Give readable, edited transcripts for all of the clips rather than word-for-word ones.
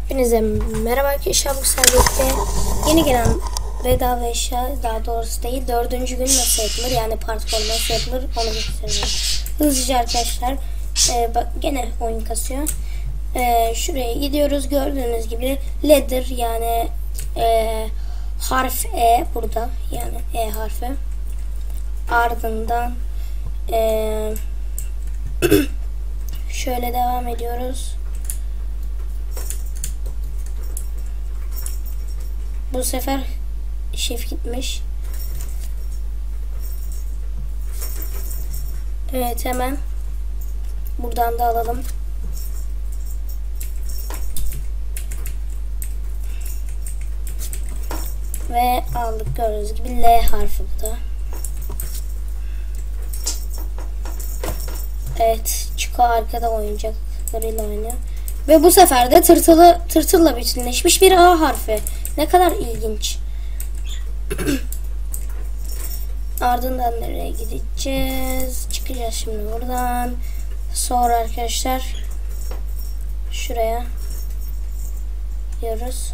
Hepinize merhaba arkadaşlar, bu servisde yeni gelen bedava eşya, daha doğrusu değil, 4. gün nasıl yapılır, yani part 4 nasıl yapılır onu göstereceğim. Hızlıca arkadaşlar, bak gene oyun kasıyor. Şuraya gidiyoruz, gördüğünüz gibi ladder, yani harf E burada, yani E harfi. Ardından şöyle devam ediyoruz. Bu sefer shift gitmiş. Evet, hemen buradan da alalım. Ve aldık, gördüğünüz gibi L harfi bu da. Evet, Chico arkada oyuncaklarıyla oynuyor. Ve bu sefer de tırtılla bütünleşmiş bir A harfi. Ne kadar ilginç. Ardından nereye gideceğiz? Çıkacağız şimdi buradan. Sonra arkadaşlar şuraya gidiyoruz.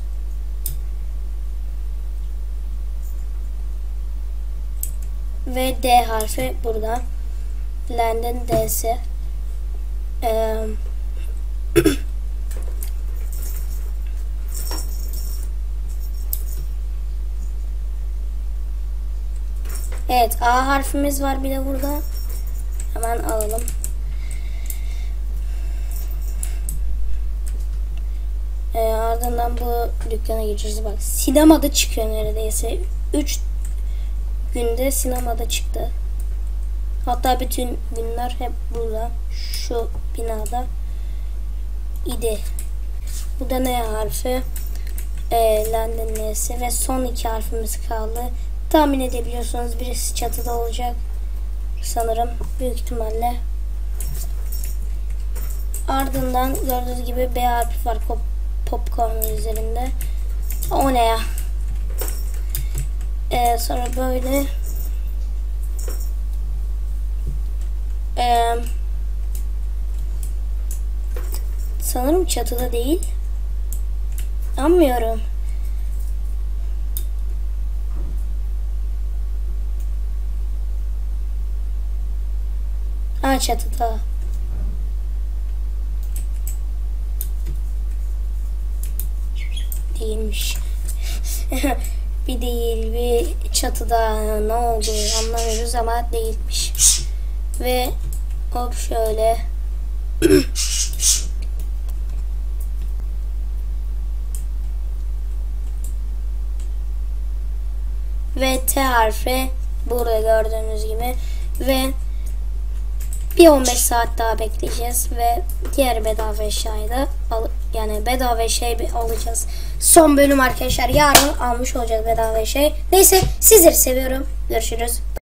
Ve D harfi burada. Land'in D'si. Evet, A harfimiz var bir de burada. Hemen alalım. Ardından bu dükkana gireceğiz. Bak, sinemada çıkıyor neredeyse. 3 günde sinemada çıktı. Hatta bütün günler hep burada. Şu binada idi. Bu da N harfi. London N'si ve son 2 harfimiz kaldı. Tahmin edebiliyorsunuz, birisi çatıda olacak sanırım, büyük ihtimalle. Ardından gördüğünüz gibi B harfi var popcorn üzerinde. O ne ya? Sonra böyle sanırım çatıda değil. Anlamıyorum. Ha, çatıda. Değilmiş. Bir değil, bir çatıda, ne oldu anlamıyoruz ama değilmiş. Ve hop şöyle. Ve T harfi burada gördüğünüz gibi. Ve bir 15 saat daha bekleyeceğiz ve diğer bedava eşyayı da yani bedava şey alacağız. Son bölüm arkadaşlar, yarın almış olacağız bedava şey. Neyse, sizleri seviyorum. Görüşürüz.